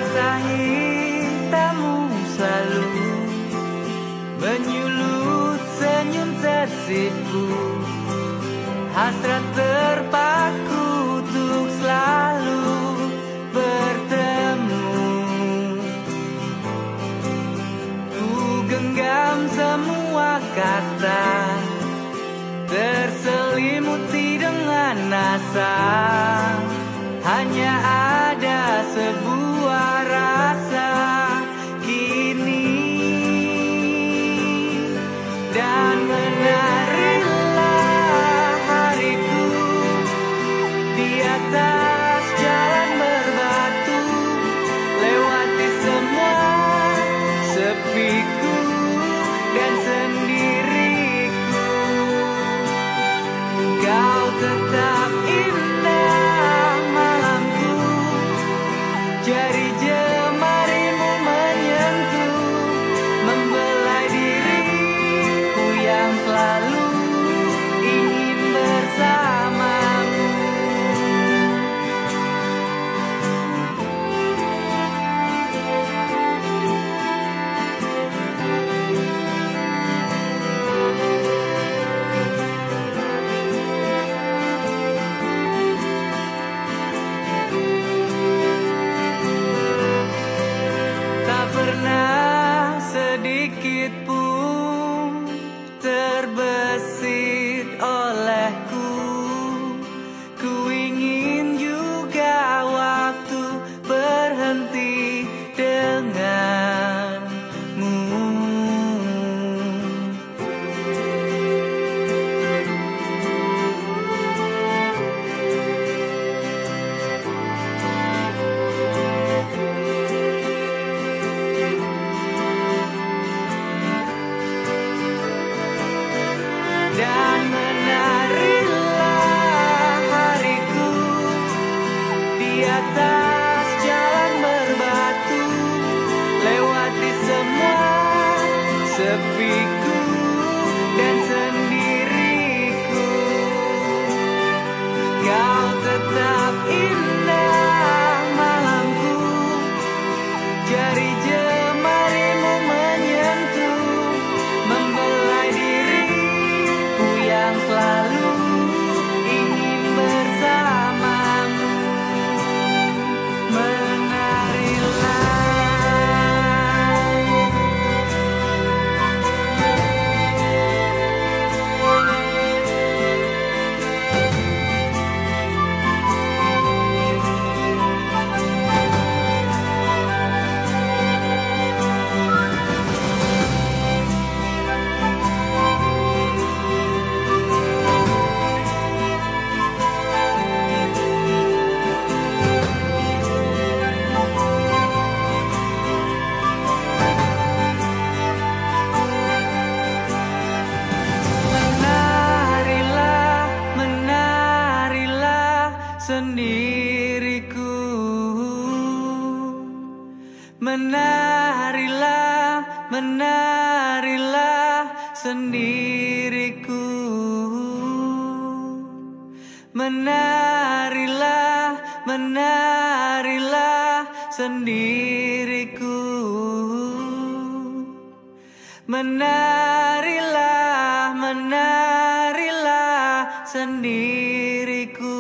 Mata hitammu selalu menyulut senyum tersipu, hasrat terpaku untuk selalu bertemu. Ku genggam semua kata, terselimuti dengan asa. Hanya ada sebuah rasa kini, dan menarilah hariku di atas jalan berbatu, lewati semua sepiku dan sendiriku. Kau tetap indah malamku, jari jemarimu menyentuh, membelai diriku yang selalu ingin bersamamu. Tak pernah sedikit pun terbesit olehku. Ku ingin juga waktu berhenti denganmu. Dan menarilah hariku di atas jalan berbatu, lewati semua sepiku dan sendiriku. Kau tetap indah malamku, jari jemarimu menyentuh, membelai diriku yang selalu ingin bersamamu. Menarilah. Menarilah, menarilah sendiriku. Menarilah, menarilah sendiriku. Menarilah, menarilah sendiriku. Menarilah, menarilah sendiriku.